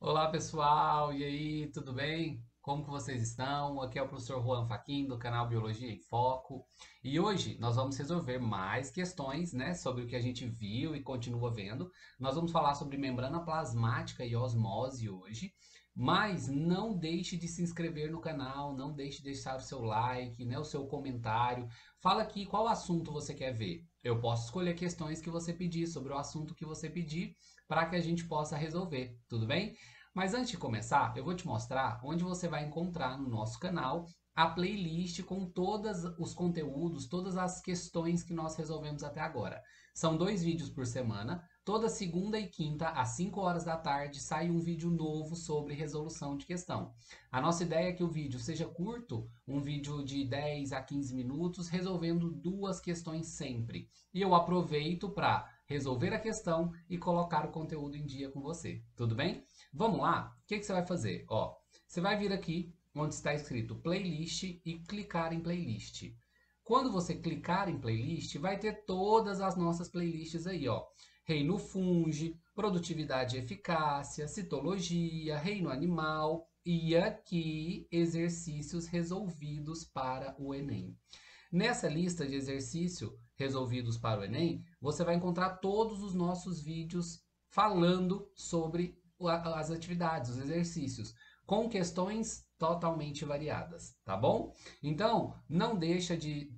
Olá pessoal, e aí, tudo bem? Como que vocês estão? Aqui é o professor Juan Fachin do canal Biologia em Foco e hoje nós vamos resolver mais questões, né, sobre o que a gente viu e continua vendo. Nós vamos falar sobre membrana plasmática e osmose hoje, mas não deixe de se inscrever no canal, não deixe de deixar o seu like, né, o seu comentário. Fala aqui qual assunto você quer ver. Eu posso escolher questões que você pedir sobre o assunto que você pedir para que a gente possa resolver, tudo bem? Mas antes de começar, eu vou te mostrar onde você vai encontrar no nosso canal a playlist com todos os conteúdos, todas as questões que nós resolvemos até agora. São 2 vídeos por semana. Toda segunda e quinta, às 5 horas da tarde, sai um vídeo novo sobre resolução de questão. A nossa ideia é que o vídeo seja curto, um vídeo de 10 a 15 minutos, resolvendo 2 questões sempre. E eu aproveito para resolver a questão e colocar o conteúdo em dia com você. Tudo bem? Vamos lá? O que você vai fazer? Ó, você vai vir aqui onde está escrito playlist e clicar em playlist. Quando você clicar em playlist, vai ter todas as nossas playlists aí, ó. Reino fungi, produtividade e eficácia, citologia, reino animal e aqui exercícios resolvidos para o Enem. Nessa lista de exercícios resolvidos para o Enem, você vai encontrar todos os nossos vídeos falando sobre as atividades, os exercícios, com questões totalmente variadas, tá bom? Então, não deixa de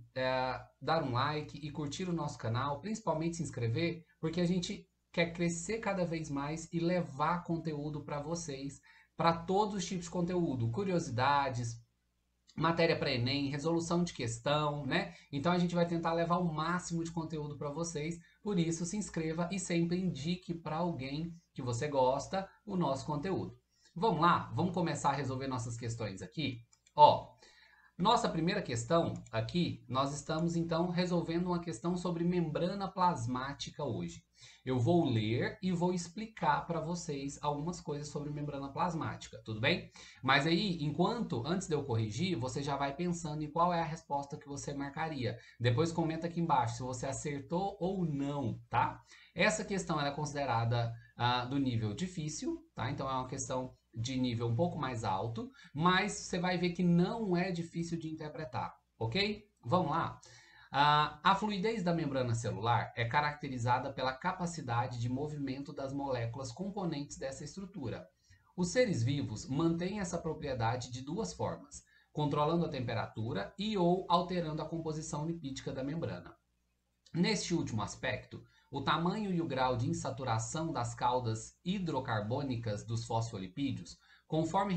dar um like e curtir o nosso canal, principalmente se inscrever, porque a gente quer crescer cada vez mais e levar conteúdo para vocês, para todos os tipos de conteúdo, curiosidades, matéria para Enem, resolução de questão, né? Então a gente vai tentar levar o máximo de conteúdo para vocês. Por isso, se inscreva e sempre indique para alguém que você gosta o nosso conteúdo. Vamos lá? Vamos começar a resolver nossas questões aqui? Ó, nossa primeira questão aqui, nós estamos então resolvendo uma questão sobre membrana plasmática hoje. Eu vou ler e vou explicar para vocês algumas coisas sobre membrana plasmática, tudo bem? Mas aí, antes de eu corrigir, você já vai pensando em qual é a resposta que você marcaria. Depois comenta aqui embaixo se você acertou ou não, tá? Essa questão ela é considerada do nível difícil, tá? Então é uma questão de nível um pouco mais alto, mas você vai ver que não é difícil de interpretar, ok? Vamos lá? A fluidez da membrana celular é caracterizada pela capacidade de movimento das moléculas componentes dessa estrutura. Os seres vivos mantêm essa propriedade de 2 formas: controlando a temperatura e ou alterando a composição lipídica da membrana. Neste último aspecto, o tamanho e o grau de insaturação das caudas hidrocarbônicas dos fosfolipídios, conforme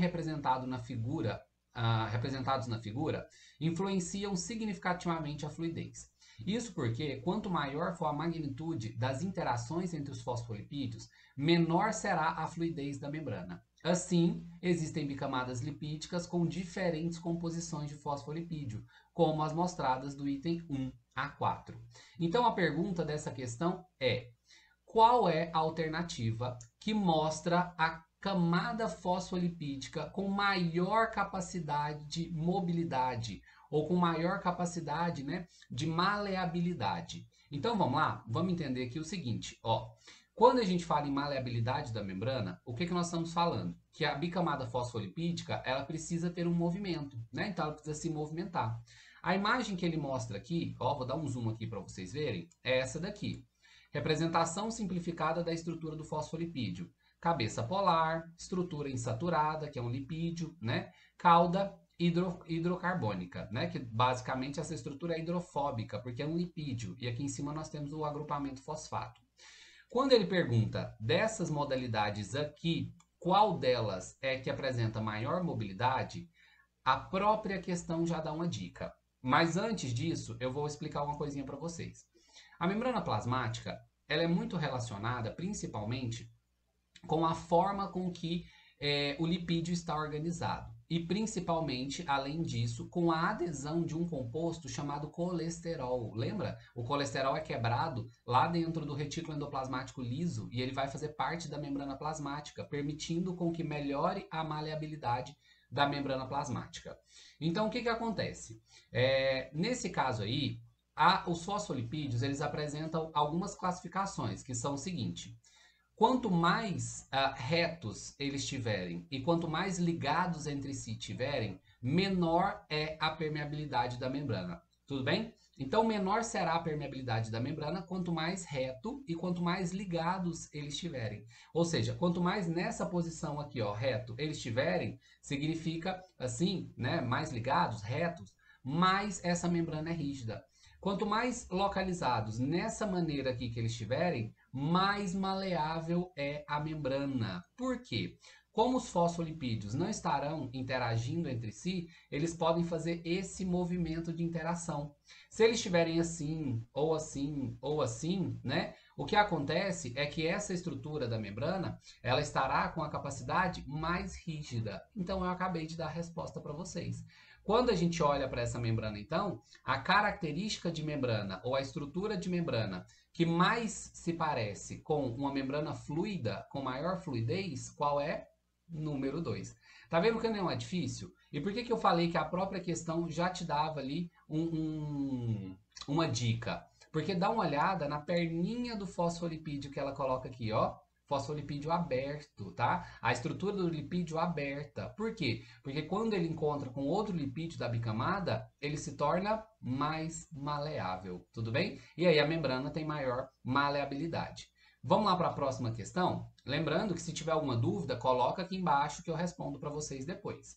representados na figura, influenciam significativamente a fluidez. Isso porque, quanto maior for a magnitude das interações entre os fosfolipídios, menor será a fluidez da membrana. Assim, existem bicamadas lipídicas com diferentes composições de fosfolipídio, como as mostradas do item 1 a 4. Então a pergunta dessa questão é: qual é a alternativa que mostra a camada fosfolipídica com maior capacidade de mobilidade ou com maior capacidade, né, de maleabilidade? Então vamos lá, vamos entender aqui o seguinte, ó. Quando a gente fala em maleabilidade da membrana, o que nós estamos falando? Que a bicamada fosfolipídica ela precisa ter um movimento, né? Então ela precisa se movimentar. A imagem que ele mostra aqui, ó, vou dar um zoom aqui para vocês verem, é essa daqui. Representação simplificada da estrutura do fosfolipídio. Cabeça polar, estrutura insaturada, que é um lipídio, né? Cauda hidrocarbônica, né? Que basicamente essa estrutura é hidrofóbica, porque é um lipídio. E aqui em cima nós temos o agrupamento fosfato. Quando ele pergunta dessas modalidades aqui, qual delas é que apresenta maior mobilidade, a própria questão já dá uma dica. Mas antes disso, eu vou explicar uma coisinha para vocês. A membrana plasmática, ela é muito relacionada principalmente com a forma com que o lipídio está organizado. E principalmente, além disso, com a adesão de um composto chamado colesterol. Lembra? O colesterol é quebrado lá dentro do retículo endoplasmático liso e ele vai fazer parte da membrana plasmática, permitindo com que melhore a maleabilidade da membrana plasmática. Então, o que acontece? Nesse caso aí, os fosfolipídios eles apresentam algumas classificações, que são o seguinte: Quanto mais retos eles tiverem e quanto mais ligados entre si tiverem, menor é a permeabilidade da membrana. Tudo bem? Então, menor será a permeabilidade da membrana quanto mais reto e quanto mais ligados eles tiverem. Ou seja, quanto mais nessa posição aqui, ó, reto, eles tiverem, significa assim, né, mais ligados, retos, mais essa membrana é rígida. Quanto mais localizados nessa maneira aqui que eles estiverem, mais maleável é a membrana. Por quê? Como os fosfolipídios não estarão interagindo entre si, eles podem fazer esse movimento de interação. Se eles estiverem assim, ou assim, ou assim, né? O que acontece é que essa estrutura da membrana, ela estará com a capacidade mais rígida. Então, eu acabei de dar a resposta para vocês. Quando a gente olha para essa membrana, então, a característica de membrana ou a estrutura de membrana que mais se parece com uma membrana fluida, com maior fluidez, qual é? Número 2. Tá vendo que não é difícil? E por que eu falei que a própria questão já te dava ali uma dica? Porque dá uma olhada na perninha do fosfolipídio que ela coloca aqui, ó. Fosfolipídio aberto, tá? A estrutura do lipídio aberta. Por quê? Porque quando ele encontra com outro lipídio da bicamada, ele se torna mais maleável, tudo bem? E aí a membrana tem maior maleabilidade. Vamos lá para a próxima questão? Lembrando que se tiver alguma dúvida, coloca aqui embaixo que eu respondo para vocês depois.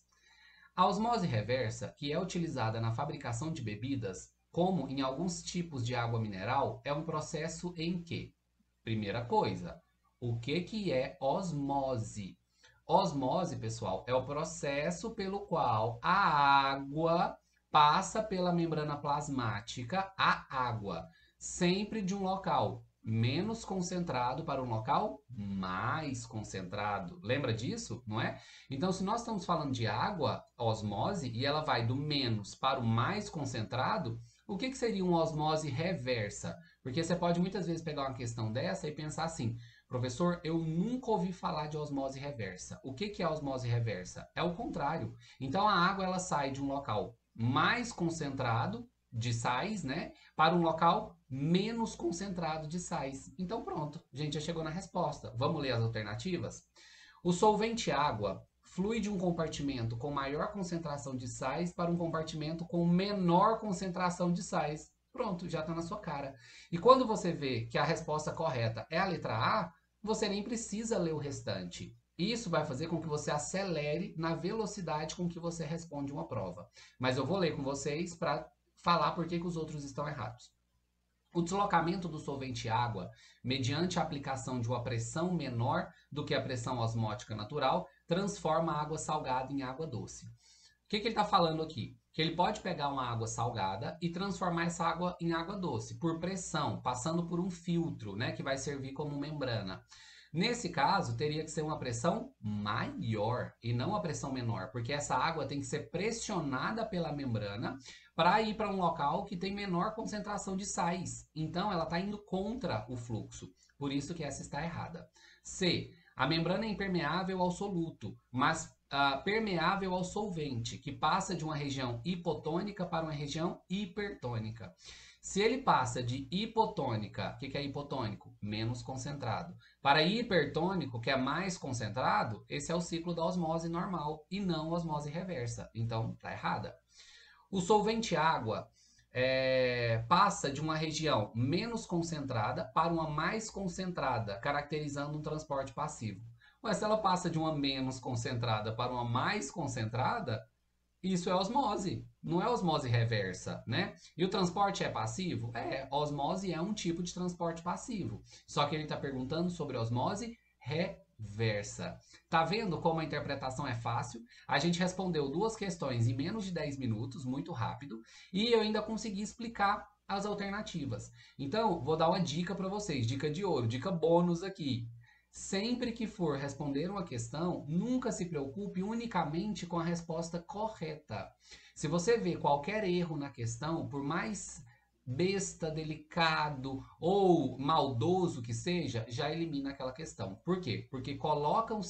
A osmose reversa, que é utilizada na fabricação de bebidas, como em alguns tipos de água mineral, é um processo em que, primeira coisa, o que é osmose? Osmose, pessoal, é o processo pelo qual a água passa pela membrana plasmática, a água, sempre de um local menos concentrado para um local mais concentrado. Lembra disso, não é? Então, se nós estamos falando de água, osmose, e ela vai do menos para o mais concentrado, o que seria uma osmose reversa? Porque você pode muitas vezes pegar uma questão dessa e pensar assim, professor, eu nunca ouvi falar de osmose reversa. O que é osmose reversa? É o contrário. Então, a água ela sai de um local mais concentrado de sais, né, para um local menos concentrado de sais. Então pronto, a gente já chegou na resposta. Vamos ler as alternativas? O solvente água flui de um compartimento com maior concentração de sais para um compartimento com menor concentração de sais. Pronto, já está na sua cara. E quando você vê que a resposta correta é a letra A, você nem precisa ler o restante. Isso vai fazer com que você acelere na velocidade com que você responde uma prova. Mas eu vou ler com vocês para falar por que os outros estão errados. O deslocamento do solvente água, mediante a aplicação de uma pressão menor do que a pressão osmótica natural, transforma a água salgada em água doce. O que ele está falando aqui? Que ele pode pegar uma água salgada e transformar essa água em água doce, por pressão, passando por um filtro, né, que vai servir como membrana. Nesse caso, teria que ser uma pressão maior e não uma pressão menor, porque essa água tem que ser pressionada pela membrana para ir para um local que tem menor concentração de sais. Então, ela está indo contra o fluxo. Por isso que essa está errada. C. A membrana é impermeável ao soluto, mas permeável ao solvente, que passa de uma região hipotônica para uma região hipertônica. Se ele passa de hipotônica, o que é hipotônico? Menos concentrado, para hipertônico, que é mais concentrado, esse é o ciclo da osmose normal e não osmose reversa. Então, está errada. O solvente água passa de uma região menos concentrada para uma mais concentrada, caracterizando um transporte passivo. Mas se ela passa de uma menos concentrada para uma mais concentrada, isso é osmose, não é osmose reversa, né? E o transporte é passivo? Osmose é um tipo de transporte passivo. Só que ele está perguntando sobre osmose reversa. Tá vendo como a interpretação é fácil? A gente respondeu 2 questões em menos de 10 minutos, muito rápido, e eu ainda consegui explicar as alternativas. Então, vou dar uma dica para vocês, dica de ouro, dica bônus aqui. Sempre que for responder uma questão, nunca se preocupe unicamente com a resposta correta. Se você vê qualquer erro na questão, por mais besta, delicado ou maldoso que seja, já elimina aquela questão. Por quê? Porque colocam-se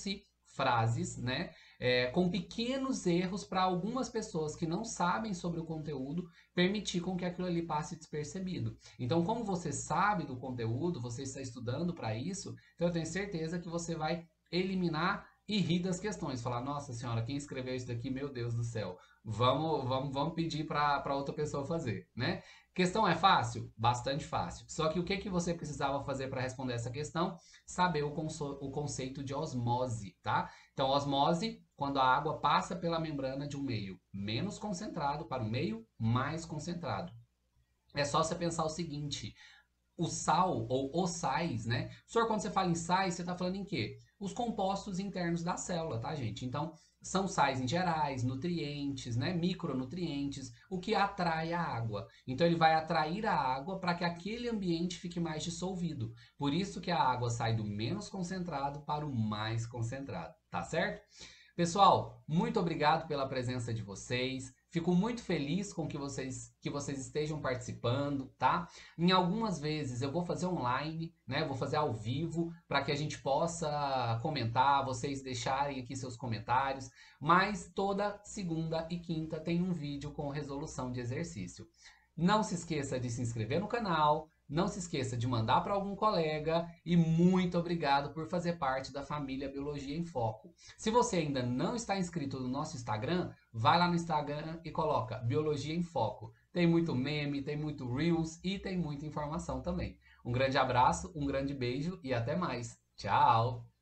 frases, né? Com pequenos erros para algumas pessoas que não sabem sobre o conteúdo, permitir com que aquilo ali passe despercebido. Então, como você sabe do conteúdo, você está estudando para isso, então eu tenho certeza que você vai eliminar e rir das questões. Falar, nossa senhora, quem escreveu isso daqui, meu Deus do céu. Vamos pedir para outra pessoa fazer, né? Questão é fácil? Bastante fácil. Só que o que você precisava fazer para responder essa questão? Saber o conceito de osmose, tá? Então, osmose, quando a água passa pela membrana de um meio menos concentrado para um meio mais concentrado. É só você pensar o seguinte: o sal ou os sais, né? Senhor, quando você fala em sais, você está falando em quê? Os compostos internos da célula, tá, gente? Então, são sais em gerais, nutrientes, né? Micronutrientes, o que atrai a água. Então, ele vai atrair a água para que aquele ambiente fique mais dissolvido. Por isso que a água sai do menos concentrado para o mais concentrado, tá certo? Pessoal, muito obrigado pela presença de vocês. Fico muito feliz com que vocês estejam participando, tá? Em algumas vezes eu vou fazer online, né? Vou fazer ao vivo para que a gente possa comentar, vocês deixarem aqui seus comentários. Mas toda segunda e quinta tem um vídeo com resolução de exercício. Não se esqueça de se inscrever no canal, não se esqueça de mandar para algum colega e muito obrigado por fazer parte da família Biologia em Foco. Se você ainda não está inscrito no nosso Instagram, vai lá no Instagram e coloca Biologia em Foco. Tem muito meme, tem muito Reels e tem muita informação também. Um grande abraço, um grande beijo e até mais. Tchau!